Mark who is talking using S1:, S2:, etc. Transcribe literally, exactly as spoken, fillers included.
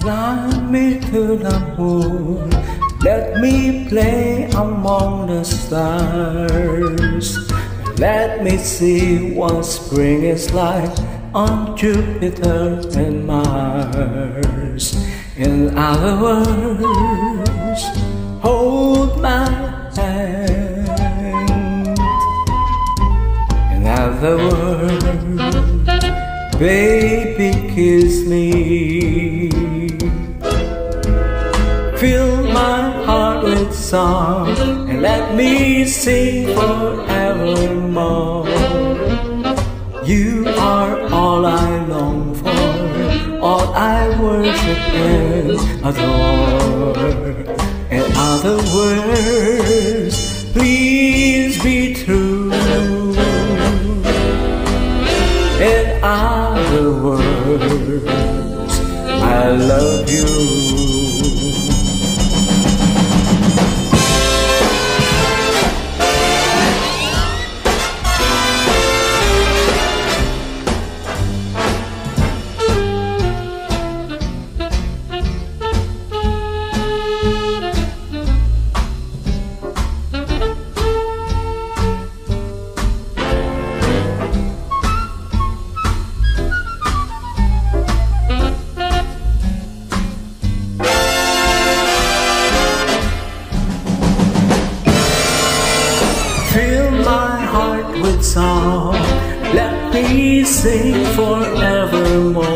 S1: Fly me to the moon, let me play among the stars. Let me see what spring is like on Jupiter and Mars. In other words, hold my hand. In other words, baby, kiss me. Fill my heart with song and let me sing forevermore. You are all I long for, all I worship and adore. In other words, please be true. In other words, I love you. Fill my heart with song, let me sing forevermore.